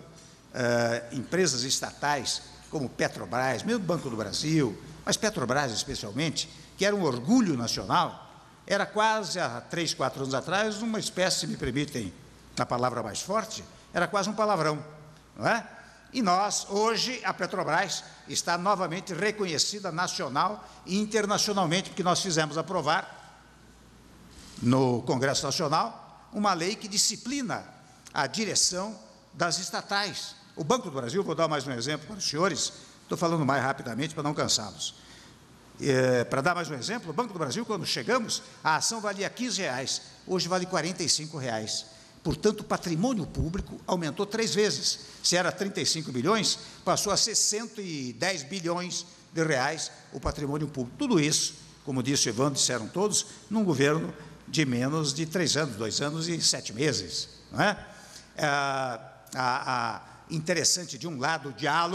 eh, empresas estatais como Petrobras, mesmo Banco do Brasil, mas Petrobras especialmente, que era um orgulho nacional, era quase há três, quatro anos atrás uma espécie, se me permitem a palavra mais forte, era quase um palavrão, não é? E nós, hoje, a Petrobras está novamente reconhecida nacional e internacionalmente, porque nós fizemos aprovar no Congresso Nacional uma lei que disciplina a direção das estatais. O Banco do Brasil, vou dar mais um exemplo para os senhores, estou falando mais rapidamente para não cansá-los. É, para dar mais um exemplo, o Banco do Brasil, quando chegamos, a ação valia quinze reais, hoje vale quarenta e cinco reais. Portanto, o patrimônio público aumentou três vezes. Se era trinta e cinco bilhões, passou a ser cento e dez bilhões de reais o patrimônio público. Tudo isso, como disse o Evandro, disseram todos, num governo de menos de três anos, dois anos e sete meses. Não é? Ah, a, a interessante, de um lado, o diálogo,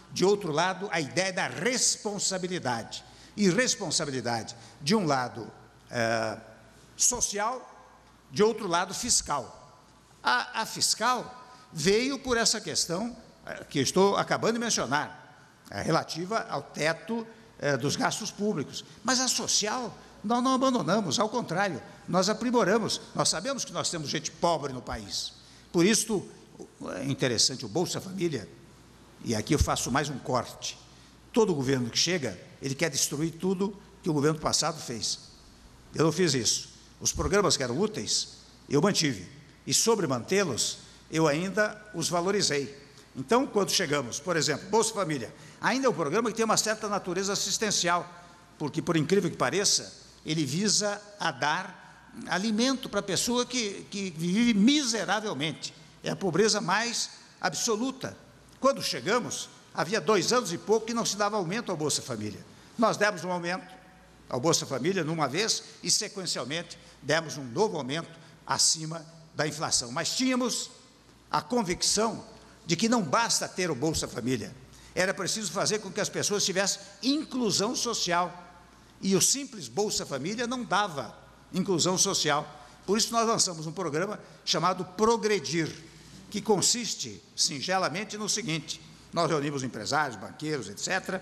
de outro lado, a ideia da responsabilidade. E responsabilidade, de um lado, é, social, de outro lado, fiscal. A, a fiscal veio por essa questão que eu estou acabando de mencionar, é, relativa ao teto é, dos gastos públicos. Mas a social, nós não abandonamos, ao contrário, nós aprimoramos. Nós sabemos que nós temos gente pobre no país. Por isso, é interessante, o Bolsa Família, e aqui eu faço mais um corte. Todo governo que chega, ele quer destruir tudo que o governo passado fez. Eu não fiz isso. Os programas que eram úteis, eu mantive. E sobre mantê-los, eu ainda os valorizei. Então, quando chegamos, por exemplo, Bolsa Família, ainda é um programa que tem uma certa natureza assistencial, porque, por incrível que pareça, ele visa a dar alimento para a pessoa que, que vive miseravelmente. É a pobreza mais absoluta. Quando chegamos, havia dois anos e pouco que não se dava aumento ao Bolsa Família. Nós demos um aumento ao Bolsa Família numa vez e, sequencialmente, demos um novo aumento acima da inflação. Mas tínhamos a convicção de que não basta ter o Bolsa Família, era preciso fazer com que as pessoas tivessem inclusão social. E o simples Bolsa Família não dava inclusão social. Por isso nós lançamos um programa chamado Progredir, que consiste, singelamente, no seguinte: nós reunimos empresários, banqueiros, etcétera,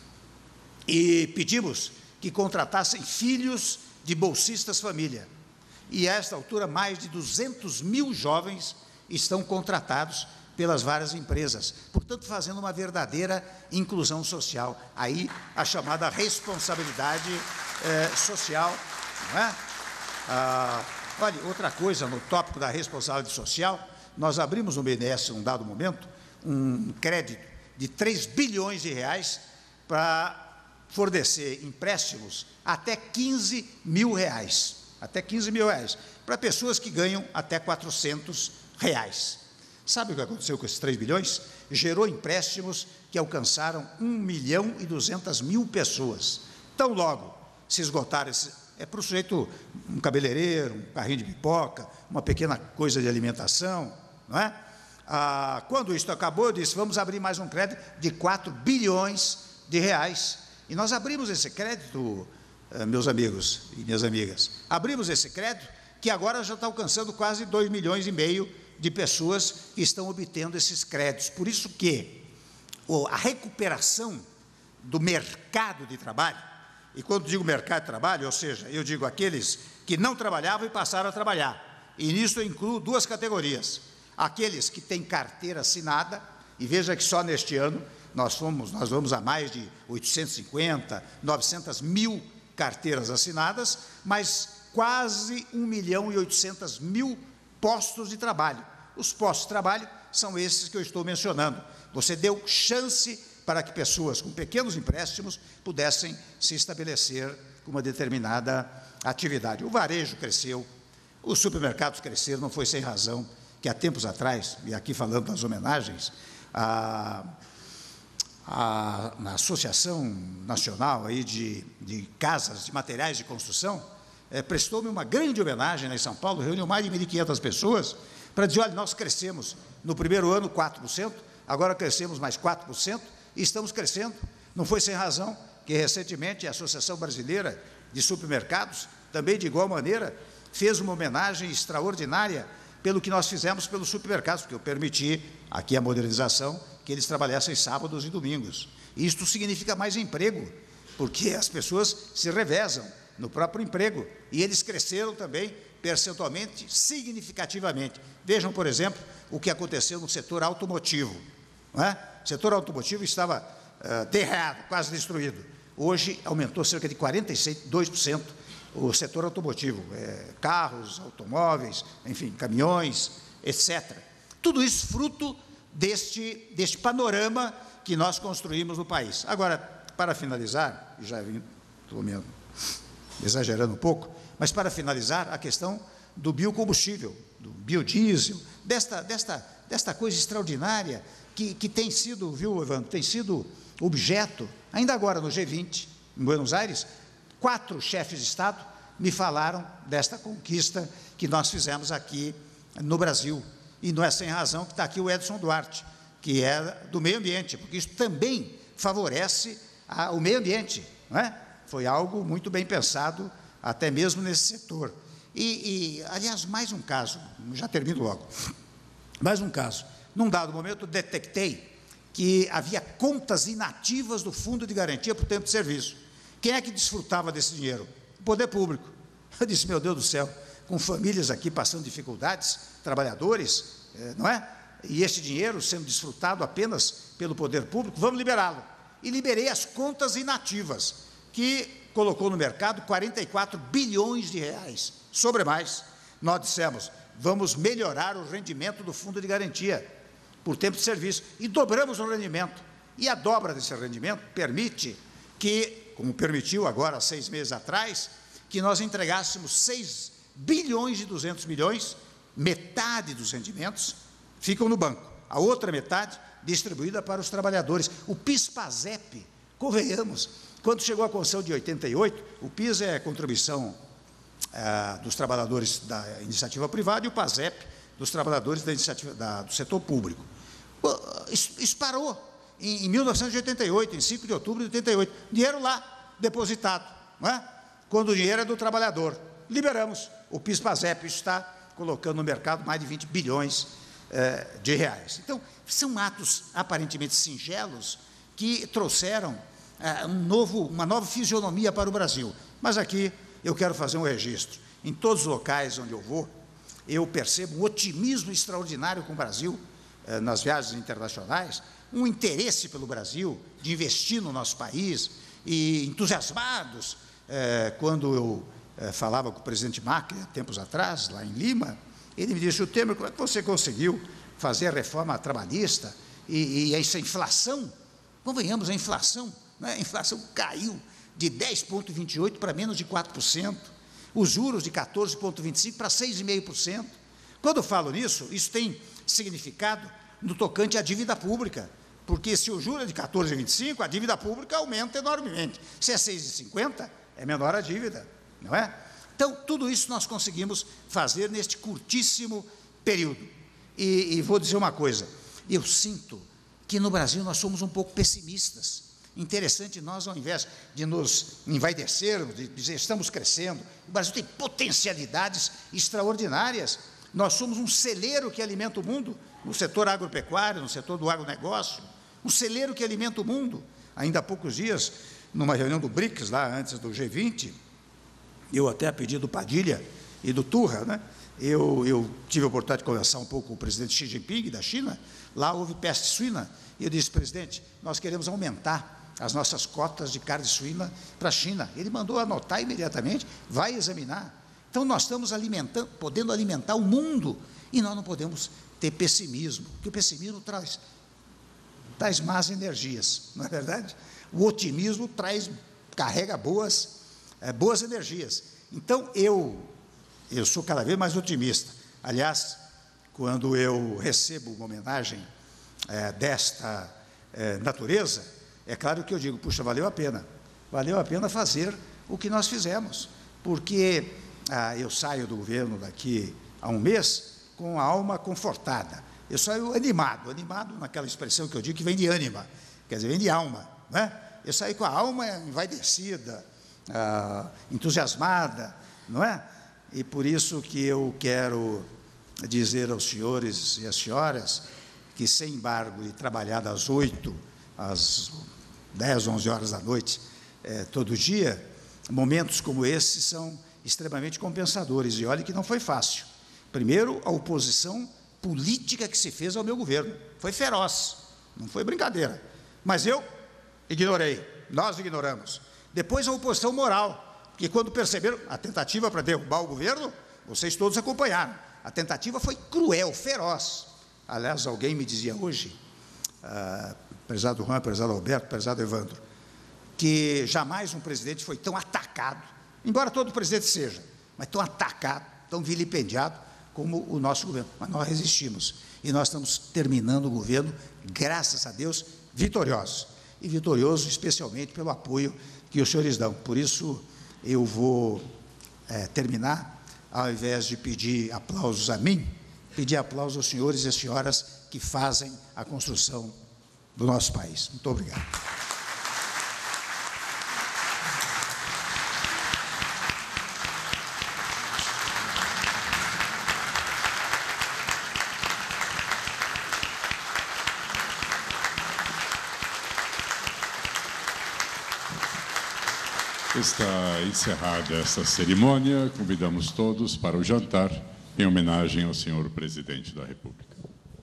e pedimos que contratassem filhos de bolsistas família. E, a esta altura, mais de duzentos mil jovens estão contratados pelas várias empresas, portanto, fazendo uma verdadeira inclusão social. Aí, a chamada responsabilidade eh, social, não é? Ah, olha, outra coisa, no tópico da responsabilidade social, nós abrimos no B N D E S, num dado momento, um crédito de três bilhões de reais para fornecer empréstimos até quinze mil reais, até quinze mil reais, para pessoas que ganham até quatrocentos reais. Sabe o que aconteceu com esses três bilhões? Gerou empréstimos que alcançaram um milhão e duzentas mil pessoas. Tão logo se esgotar esse, é para o sujeito um cabeleireiro, um carrinho de pipoca, uma pequena coisa de alimentação, não é? Ah, quando isso acabou, eu disse, vamos abrir mais um crédito de quatro bilhões de reais. E nós abrimos esse crédito, meus amigos e minhas amigas, abrimos esse crédito que agora já está alcançando quase dois milhões e meio de pessoas que estão obtendo esses créditos. Por isso que a recuperação do mercado de trabalho, e quando digo mercado de trabalho, ou seja, eu digo aqueles que não trabalhavam e passaram a trabalhar, e nisso eu incluo duas categorias: aqueles que têm carteira assinada, e veja que só neste ano nós, fomos, nós vamos a mais de oitocentos e cinquenta, novecentas mil carteiras assinadas, mas quase um milhão e oitocentas mil postos de trabalho. Os postos de trabalho são esses que eu estou mencionando. Você deu chance para que pessoas com pequenos empréstimos pudessem se estabelecer com uma determinada atividade. O varejo cresceu, os supermercados cresceram, não foi sem razão que há tempos atrás, e aqui falando das homenagens, a, a, na Associação Nacional aí de, de Casas de Materiais de Construção, é, prestou-me uma grande homenagem lá em São Paulo, reuniu mais de mil e quinhentas pessoas, para dizer, olha, nós crescemos no primeiro ano quatro por cento, agora crescemos mais quatro por cento, e estamos crescendo. Não foi sem razão que, recentemente, a Associação Brasileira de Supermercados, também de igual maneira, fez uma homenagem extraordinária pelo que nós fizemos pelos supermercados, porque eu permiti, aqui a modernização, que eles trabalhassem sábados e domingos. E isto significa mais emprego, porque as pessoas se revezam no próprio emprego, e eles cresceram também percentualmente, significativamente. Vejam, por exemplo, o que aconteceu no setor automotivo. Não é? O setor automotivo estava uh, derrado, quase destruído. Hoje aumentou cerca de quarenta e dois por cento o setor automotivo, é, carros, automóveis, enfim, caminhões, etcétera. Tudo isso fruto deste, deste panorama que nós construímos no país. Agora, para finalizar, já vim, estou me exagerando um pouco, mas para finalizar, a questão do biocombustível, do biodiesel, desta, desta, desta coisa extraordinária que, que tem sido, viu, Evandro, tem sido objeto, ainda agora no G vinte, em Buenos Aires, quatro chefes de Estado me falaram desta conquista que nós fizemos aqui no Brasil. E não é sem razão que está aqui o Edson Duarte, que é do meio ambiente, porque isso também favorece a, o meio ambiente, não é? Foi algo muito bem pensado, até mesmo nesse setor. E, e, aliás, mais um caso, já termino logo, mais um caso. Num dado momento, detectei que havia contas inativas do Fundo de Garantia por Tempo de Serviço. Quem é que desfrutava desse dinheiro? O poder público. Eu disse, meu Deus do céu, com famílias aqui passando dificuldades, trabalhadores, não é? E esse dinheiro sendo desfrutado apenas pelo poder público, vamos liberá-lo. E liberei as contas inativas, que colocou no mercado quarenta e quatro bilhões de reais, sobre mais. Nós dissemos, vamos melhorar o rendimento do Fundo de Garantia por tempo de serviço, e dobramos o rendimento. E a dobra desse rendimento permite que, como permitiu agora, seis meses atrás, que nós entregássemos seis bilhões e duzentos milhões, metade dos rendimentos ficam no banco, a outra metade distribuída para os trabalhadores. O PIS-PASEP, convenhamos, quando chegou a Constituição de oitenta e oito, o PIS é a contribuição ah, dos trabalhadores da iniciativa privada e o PASEP dos trabalhadores da iniciativa, da, do setor público. Isso, isso parou em, em mil novecentos e oitenta e oito, em cinco de outubro de oitenta e oito, dinheiro lá, depositado, não é? Quando o dinheiro é do trabalhador. Liberamos o PIS-PASEP, isso está colocando no mercado mais de vinte bilhões eh, de reais. Então, são atos aparentemente singelos que trouxeram eh, um novo, uma nova fisionomia para o Brasil. Mas aqui eu quero fazer um registro. Em todos os locais onde eu vou, eu percebo um otimismo extraordinário com o Brasil, eh, nas viagens internacionais, um interesse pelo Brasil, de investir no nosso país, e entusiasmados, eh, quando eu eh, falava com o presidente Macri, há tempos atrás, lá em Lima, ele me disse, o Temer, como é que você conseguiu fazer a reforma trabalhista e, e essa inflação? Convenhamos, a inflação, né? A inflação caiu de dez vírgula vinte e oito por cento para menos de quatro por cento, os juros de quatorze vírgula vinte e cinco por cento para seis vírgula cinco por cento. Quando eu falo nisso, isso tem significado no tocante à dívida pública, porque se o juro é de quatorze vírgula vinte e cinco por cento, a dívida pública aumenta enormemente. Se é seis vírgula cinquenta por cento, é menor a dívida, não é? Então, tudo isso nós conseguimos fazer neste curtíssimo período. E, e vou dizer uma coisa, eu sinto que no Brasil nós somos um pouco pessimistas. Interessante, nós, ao invés de nos envaidecermos, de dizer estamos crescendo, o Brasil tem potencialidades extraordinárias. Nós somos um celeiro que alimenta o mundo, no setor agropecuário, no setor do agronegócio, um celeiro que alimenta o mundo. Ainda há poucos dias, numa reunião do BRICS, lá antes do G vinte, eu até a pedido do Padilha e do Turra, né, eu, eu tive a oportunidade de conversar um pouco com o presidente Xi Jinping, da China. Lá houve peste suína, e eu disse, presidente, nós queremos aumentar as nossas cotas de carne suína para a China. Ele mandou anotar imediatamente, vai examinar. Então, nós estamos alimentando, podendo alimentar o mundo, e nós não podemos ter pessimismo, porque o pessimismo traz, traz más energias, não é verdade? O otimismo traz, carrega boas, é, boas energias. Então, eu, eu sou cada vez mais otimista. Aliás, quando eu recebo uma homenagem é, desta é, natureza, é claro que eu digo, puxa, valeu a pena, valeu a pena fazer o que nós fizemos, porque ah, eu saio do governo daqui a um mês com a alma confortada, eu saio animado, animado naquela expressão que eu digo que vem de ânima, quer dizer, vem de alma, né? Eu saí com a alma envaidecida, ah, entusiasmada, não é? E por isso que eu quero dizer aos senhores e às senhoras que, sem embargo de trabalhar das oito às dez, onze horas da noite, eh, todo dia, momentos como esses são extremamente compensadores. E olhe que não foi fácil. Primeiro, a oposição política que se fez ao meu governo foi feroz, não foi brincadeira. Mas eu ignorei, nós ignoramos. Depois, a oposição moral, que quando perceberam a tentativa para derrubar o governo, vocês todos acompanharam. A tentativa foi cruel, feroz. Aliás, alguém me dizia hoje, ah, prezado Juan, prezado Alberto, prezado Evandro, que jamais um presidente foi tão atacado, embora todo presidente seja, mas tão atacado, tão vilipendiado como o nosso governo. Mas nós resistimos e nós estamos terminando o governo, graças a Deus, vitoriosos. E vitorioso especialmente pelo apoio que os senhores dão. Por isso, eu vou é, terminar, ao invés de pedir aplausos a mim, pedir aplausos aos senhores e às senhoras que fazem a construção do nosso país. Muito obrigado. Está encerrada esta cerimônia. Convidamos todos para o jantar em homenagem ao senhor presidente da República.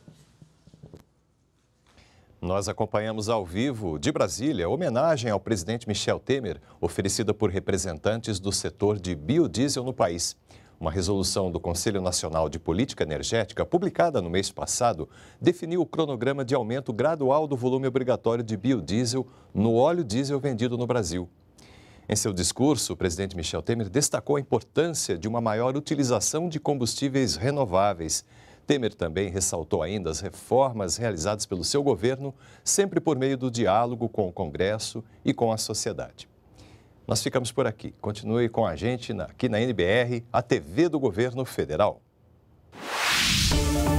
Nós acompanhamos ao vivo, de Brasília, a homenagem ao presidente Michel Temer, oferecida por representantes do setor de biodiesel no país. Uma resolução do Conselho Nacional de Política Energética, publicada no mês passado, definiu o cronograma de aumento gradual do volume obrigatório de biodiesel no óleo diesel vendido no Brasil. Em seu discurso, o presidente Michel Temer destacou a importância de uma maior utilização de combustíveis renováveis. Temer também ressaltou ainda as reformas realizadas pelo seu governo, sempre por meio do diálogo com o Congresso e com a sociedade. Nós ficamos por aqui. Continue com a gente aqui na N B R, a T V do Governo Federal.